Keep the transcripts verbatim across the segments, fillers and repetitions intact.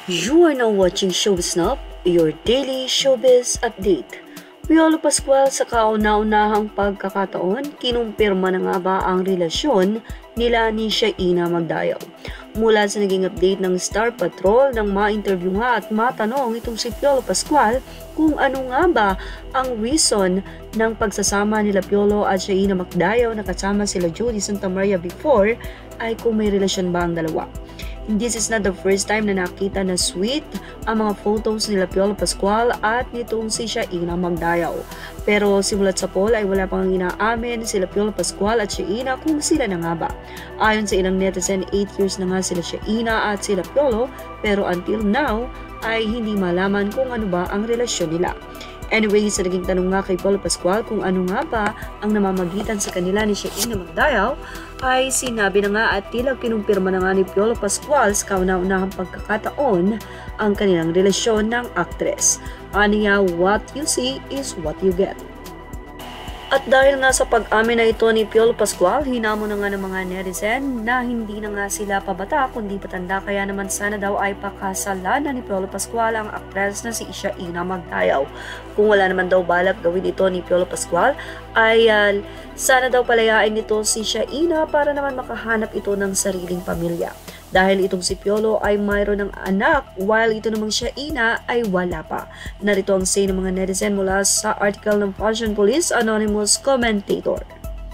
You are now watching Showbiz Now, your daily showbiz update. Piolo Pascual sa kauna-unahang pagkakataon, kinumpirma na nga ba ang relasyon nila ni Shaina Magdayao. Mula sa naging update ng Star Patrol nang ma-interview nga at matanong itong si Piolo Pascual kung ano nga ba ang reason ng pagsasama nila Piolo at Shaina Magdayao na kasama sila Judy Santa Maria before ay kung may relasyon ba ang dalawa. This is not the first time na nakita na sweet ang mga photos nila Piolo Pascual at nitong si Shaina Magdayao. Pero simulat sa poll ay wala pang inaamin sila Piolo Pascual at Shaina kung sila na nga ba. Ayon sa ilang netizen, eight years na nga sila Shaina at sila Piolo, pero until now ay hindi malaman kung ano ba ang relasyon nila. Anyway, sa naging tanong nga kay Piolo Pascual kung ano nga ba ang namamagitan sa kanila ni Shaina Magdayao, ay sinabi na nga at tila kinumpirma na nga ni Piolo Pascual sa kauna-unahang pagkakataon ang kanilang relasyon ng aktres. Aniya, what you see is what you get. At dahil nga sa pag-amin na ito ni Piolo Pascual, hinamon na nga ng mga netizen na hindi na nga sila pabata kundi patanda, kaya naman sana daw ay pakasalan na ni Piolo Pascual ang aktres na si Shaina Magdayao. Kung wala naman daw balak gawin ito ni Piolo Pascual, ay uh, sana daw palayain nito si Shaina para naman makahanap ito ng sariling pamilya. Dahil itong si Piolo ay mayroon ng anak while ito namang Shaina ay wala pa. Narito ang say ng mga netizen mula sa article ng Fashion Police Anonymous Commentator.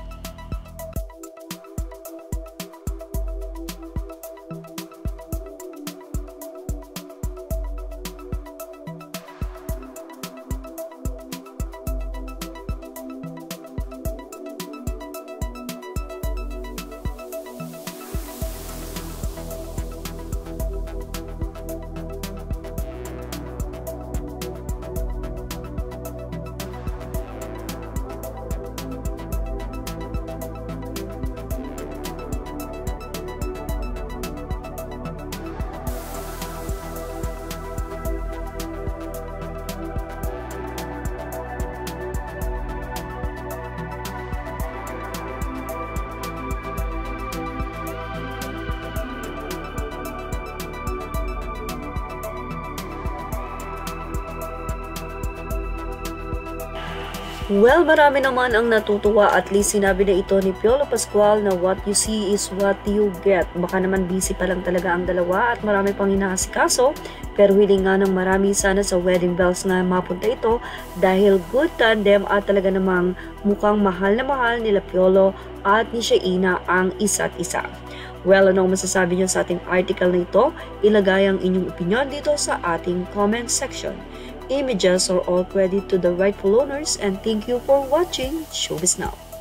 Well, marami naman ang natutuwa, at least sinabi na ito ni Piolo Pascual na what you see is what you get. Baka naman busy pa lang talaga ang dalawa at marami pang inaasikaso, pero hiling nga ng marami sana sa wedding bells nga mapunta ito dahil good tandem at talaga namang mukhang mahal na mahal nila Piolo at ni Shaina ang isa't isa. Well, anong masasabi niyo sa ating article na ito? Ilagay ang inyong opinion dito sa ating comment section. Images are all credit to the rightful owners, and thank you for watching Showbiz Now.